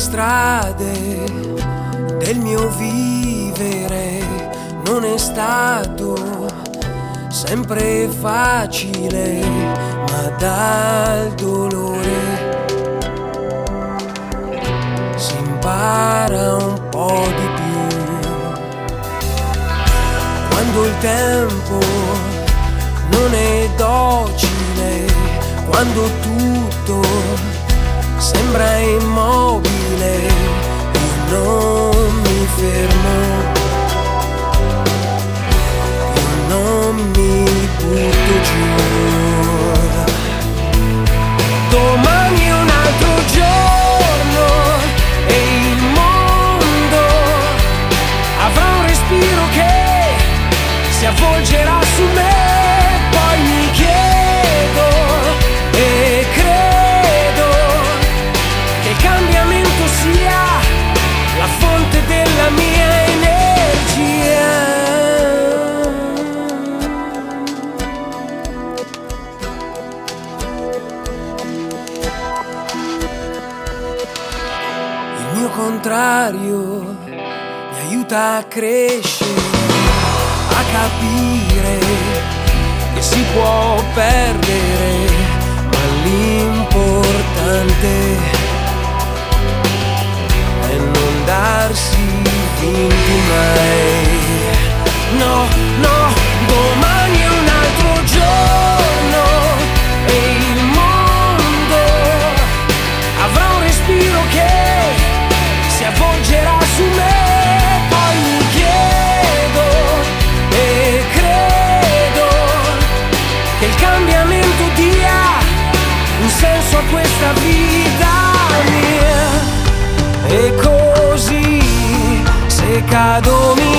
strade del mio vivere non è stato sempre facile, ma dal dolore si impara un po' di più. Quando il tempo non è docile, quando tutto sembra immobile, io non mi fermo, io non mi butto giù. Domani è un altro giorno e il mondo avrà un respiro che si avvolgerà su me. Poi mi chiedo e credo che il cambiamento sia la fonte della mia energia. Il mio contrario mi aiuta a crescere, a capire che si può perdere, ma l'importante è non darsi vinti mai. No, no, domani è un altro giorno e il mondo avrà un respiro che si avvolgerà su me. Poi mi chiedo e credo che il cambiamento dia un senso a questa vita mia. E così se cado mi